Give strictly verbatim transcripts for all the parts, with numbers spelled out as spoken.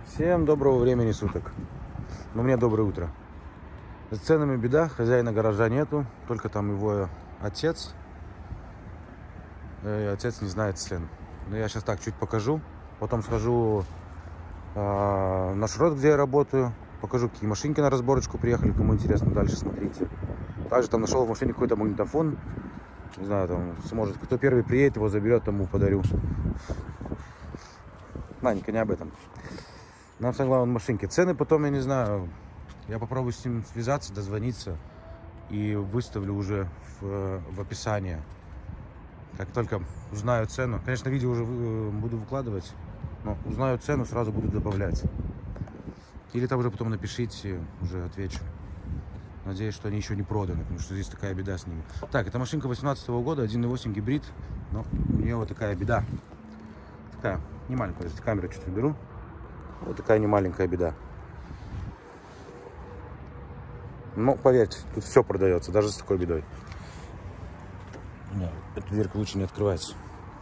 Всем доброго времени суток. Но мне доброе утро. С ценами беда, хозяина гаража нету, только там его отец. И отец не знает цен. Но я сейчас так чуть покажу. Потом схожу э, в наш род, где я работаю. Покажу, какие машинки на разборочку приехали. Кому интересно, дальше смотрите. Также там нашел в машине какой-то магнитофон. Не знаю, там сможет. Кто первый приедет, его заберет, тому подарю. Нанька, не об этом. Нам самое главное машинки. Цены потом, я не знаю, я попробую с ним связаться, дозвониться и выставлю уже в, в описании. Как только узнаю цену. Конечно, видео уже буду выкладывать, но узнаю цену, сразу буду добавлять. Или там уже потом напишите, уже отвечу. Надеюсь, что они еще не проданы, потому что здесь такая беда с ними. Так, это машинка восемнадцатого года, один и восемь гибрид, но у нее вот такая беда. Такая, не маленькая, подождите, камеру чуть уберу. Вот такая немаленькая беда. Но поверьте, тут все продается, даже с такой бедой. Нет, эта дверка лучше не открывается.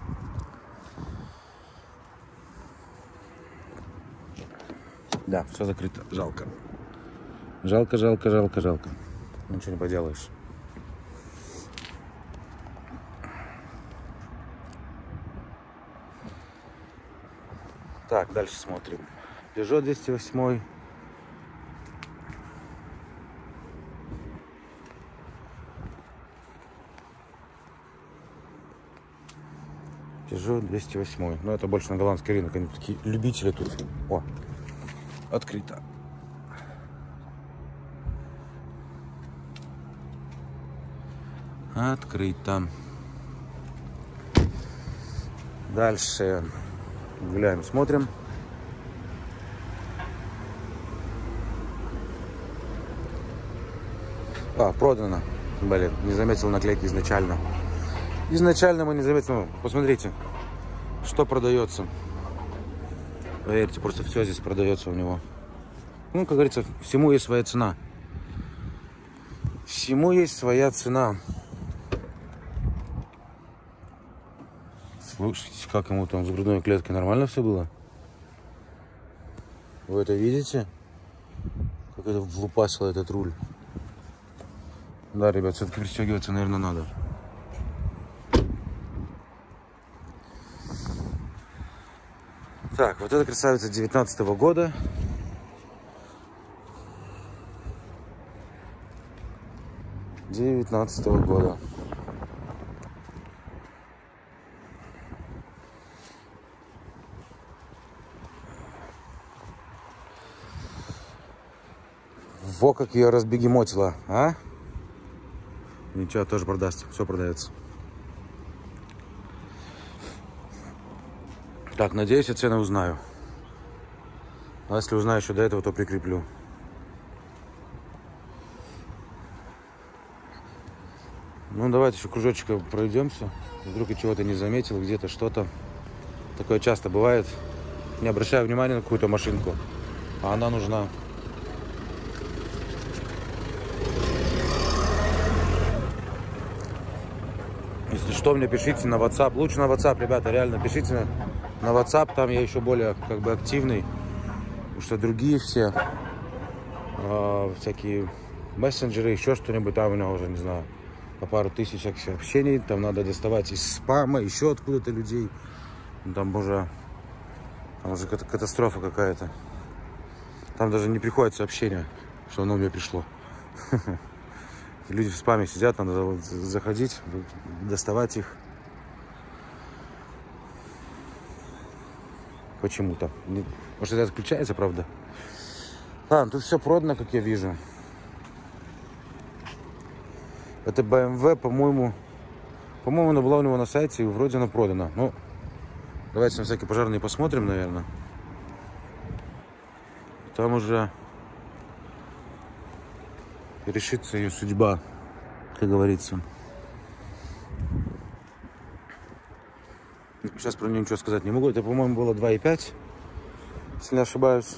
Да, все закрыто. Жалко. Жалко, жалко, жалко, жалко. Ничего не поделаешь. Так, дальше смотрим. Peugeot двести восемь. Peugeot двести восемь. Но это больше на голландский рынок. Они такие любители тут. О, открыто. Открыто. Дальше гуляем, смотрим. А, продано. Блин, не заметил наклейки изначально. Изначально мы не заметили. Посмотрите, что продается. Поверьте, просто все здесь продается у него. Ну, как говорится, всему есть своя цена. Всему есть своя цена. Слушайте, как ему там с грудной клеткой нормально все было? Вы это видите? Как это влупасило этот руль. Да, ребят, все-таки пристегиваться, наверное, надо. Так, вот эта красавица девятнадцатого года. девятнадцатого года. Во, как ее разбегемотила, а? Ничего, тоже продаст. Все продается. Так, надеюсь, я цены узнаю. А если узнаю еще до этого, то прикреплю. Ну, давайте еще кружочек пройдемся. Вдруг я чего-то не заметил, где-то что-то. Такое часто бывает. Не обращаю внимания на какую-то машинку, а она нужна. Если что, мне пишите на WhatsApp. Лучше на WhatsApp, ребята, реально пишите на, на WhatsApp. Там я еще более как бы активный. Потому что другие все э, всякие мессенджеры, еще что-нибудь, там у меня уже, не знаю, по пару тысяч сообщений. Там надо доставать из спама, еще откуда-то людей. Там уже, там уже катастрофа какая-то. Там даже не приходит сообщение, что оно у меня пришло. Люди в спаме сидят, надо заходить, доставать их. Почему-то. Может, это отключается, правда? Ладно, тут все продано, как я вижу. Это бэ эм вэ, по-моему, по-моему, она была у него на сайте, и вроде она продана. Ну, давайте на всякие пожарные посмотрим, наверное. Там уже решится ее судьба, как говорится. Сейчас про нее ничего сказать не могу. Это, по-моему, было два и пять, если не ошибаюсь.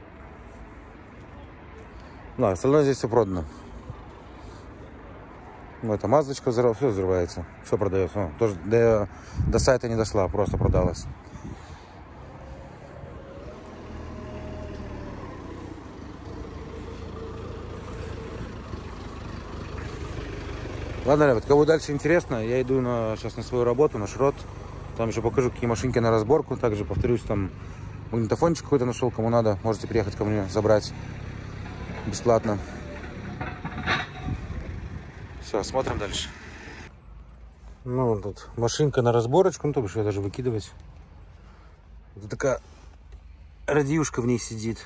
Да, остальное здесь все продано. Ну, это маздочка, все взрывается, все продается. О, тоже до, до сайта не дошла, просто продалась. Ладно, ребят, кому дальше интересно, я иду на, сейчас на свою работу, на шрот. Там еще покажу, какие машинки на разборку. Также, повторюсь, там магнитофончик какой-то нашел, кому надо. Можете приехать ко мне забрать бесплатно. Все, смотрим дальше. Ну, тут машинка на разборочку, ну, то бишь ее даже выкидывать. Вот такая радиюшка в ней сидит.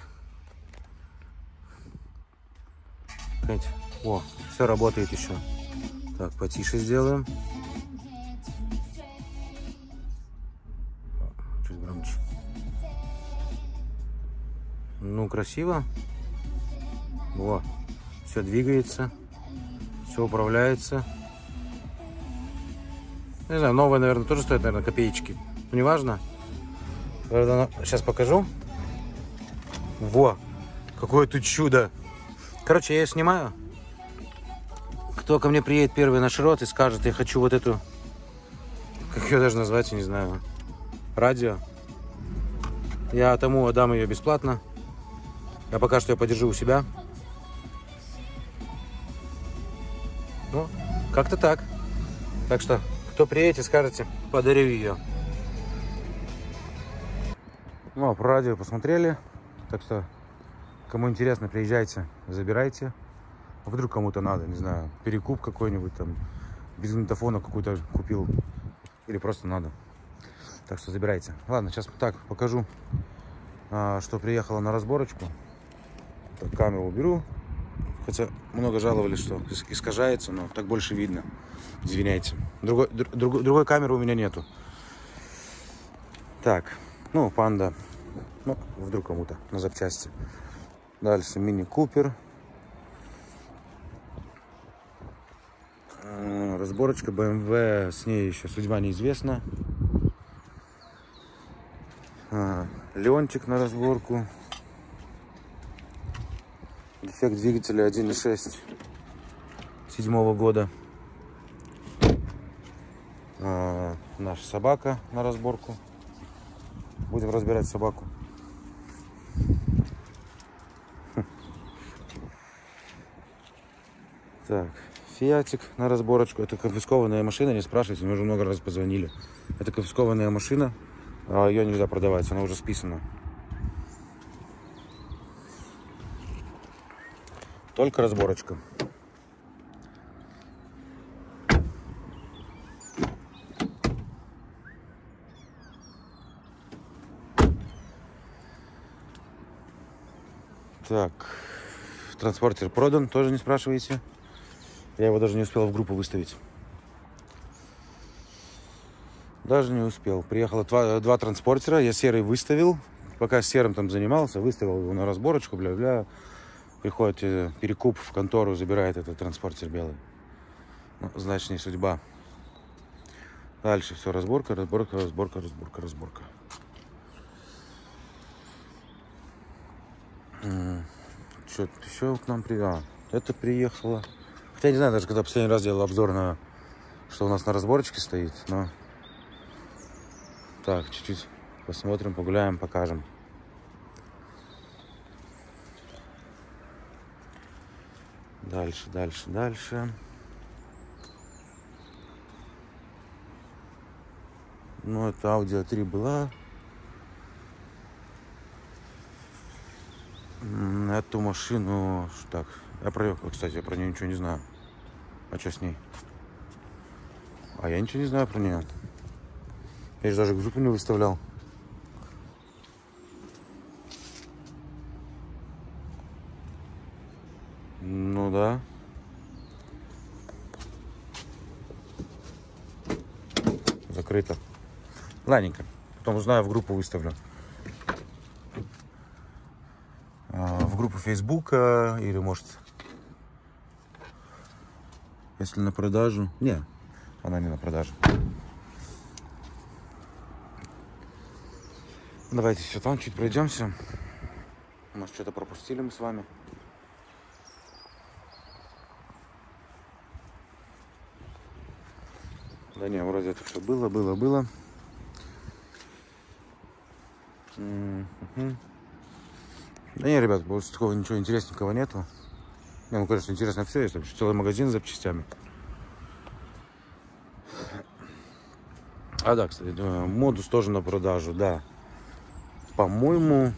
Опять. О, все работает еще. Так, потише сделаем. Чуть громче. Ну, красиво. Во, все двигается, все управляется. Не знаю, новая, наверное, тоже стоит, наверное, копеечки. Но неважно. Сейчас покажу. Во, какое тут чудо. Короче, я ее снимаю. Кто ко мне приедет первый на шрот и скажет, я хочу вот эту, как ее даже назвать, я не знаю, радио, я тому отдам ее бесплатно. Я пока что ее подержу у себя. Ну, как-то так. Так что, кто приедете, скажете, подарю ее. Ну, а про радио посмотрели. Так что, кому интересно, приезжайте, забирайте. А вдруг кому-то надо, не знаю, перекуп какой-нибудь там, без магнитофона какой-то купил. Или просто надо. Так что забирайте. Ладно, сейчас так покажу, что приехало на разборочку. Так, камеру уберу. Хотя много жаловались, что искажается, но так больше видно. Извиняйте. Другой, друг, другой камеры у меня нету. Так, ну, панда. Ну, вдруг кому-то на запчасти. Дальше мини-купер. Разборочка бэ эм вэ, с ней еще судьба неизвестна. А, Леончик на разборку. Дефект двигателя один и шесть седьмого года. А, наша собака на разборку. Будем разбирать собаку. Так, фиатик на разборочку. Это конфискованная машина, не спрашивайте, мы уже много раз позвонили. Это конфискованная машина, ее нельзя продавать, она уже списана. Только разборочка. Так, транспортер продан, тоже не спрашивайте. Я его даже не успел в группу выставить. Даже не успел. Приехало два, два транспортера, я серый выставил. Пока серым там занимался, выставил его на разборочку, бля-бля. Приходит перекуп в контору, забирает этот транспортер белый. Ну, значит, не судьба. Дальше все, разборка, разборка, разборка, разборка, разборка. Что-то еще к нам приехало. Это приехало. Хотя я не знаю, даже когда последний раз делал обзор на что у нас на разборочке стоит, но так, чуть-чуть посмотрим, погуляем, покажем. Дальше, дальше, дальше. Ну, это Audi а три была. Эту машину... Так, я про нее, кстати, я про нее ничего не знаю. А что с ней? А я ничего не знаю про нее. Я же даже группу не выставлял. Ну да. Закрыто. Ладненько. Потом узнаю, в группу выставлю. В группу Фейсбука или, может, если на продажу. Не, она не на продажу. Давайте еще там чуть пройдемся. Может, что-то пропустили мы с вами. Да не, вроде это все было, было, было. Угу. Да не, ребят, больше такого ничего интересненького нету. Не, ну, конечно, интересно все, есть там целый магазин с запчастями. А, да, кстати, модус тоже на продажу, да. По-моему,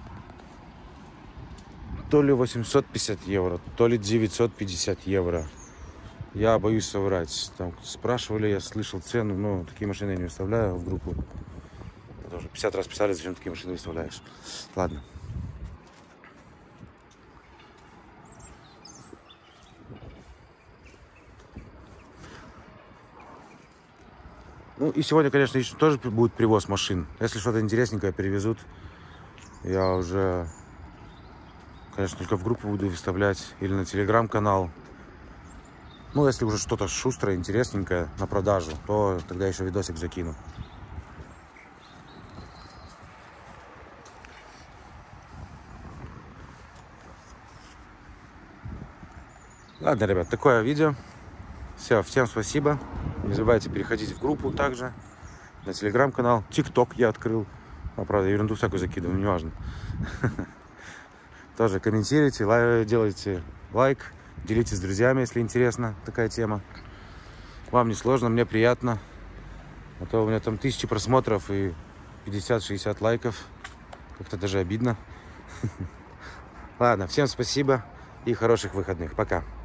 то ли восемьсот пятьдесят евро, то ли девятьсот пятьдесят евро. Я боюсь соврать. Там спрашивали, я слышал цену, но такие машины я не выставляю в группу. Это уже пятьдесят раз писали, зачем такие машины выставляешь. Ладно. Ну и сегодня, конечно, еще тоже будет привоз машин. Если что-то интересненькое перевезут, я уже, конечно, только в группу буду выставлять или на телеграм-канал. Ну, если уже что-то шустрое, интересненькое на продажу, то тогда еще видосик закину. Ладно, ребят, такое видео. Все, всем спасибо. Не забывайте переходить в группу также, на телеграм-канал. Тикток я открыл. А, правда, ерунду всякую закидываю, неважно. Тоже комментируйте, делайте лайк, делитесь с друзьями, если интересна такая тема. Вам не сложно, мне приятно. А то у меня там тысячи просмотров и пятьдесят-шестьдесят лайков. Как-то даже обидно. Ладно, всем спасибо и хороших выходных. Пока.